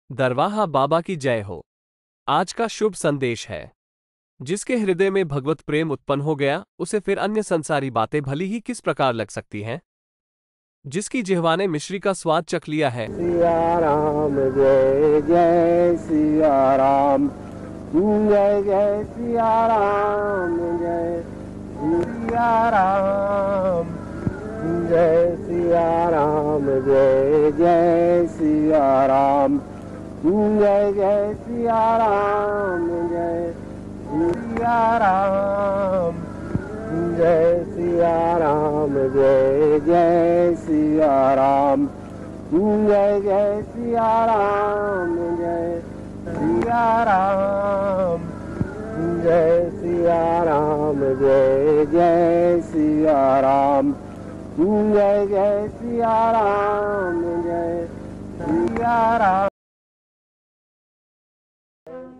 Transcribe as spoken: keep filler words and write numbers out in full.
दरवाहा बाबा की जय हो। आज का शुभ संदेश है, जिसके हृदय में भगवत प्रेम उत्पन्न हो गया, उसे फिर अन्य संसारी बातें भली ही किस प्रकार लग सकती हैं। जिसकी जिह्वा ने मिश्री का स्वाद चख लिया है। सिया राम जय जय सिया राम, जय जय सिया राम, जय सिया राम, जय सिया राम, जय जय सिया राम, जय जय सिया राम, जय सिया राम, जय सिया राम, जय जय सिया राम, जय जय सिया राम, जय सिया राम, जय सिया राम, जय जय सिया राम, जय जय सिया राम, जय सिया राम।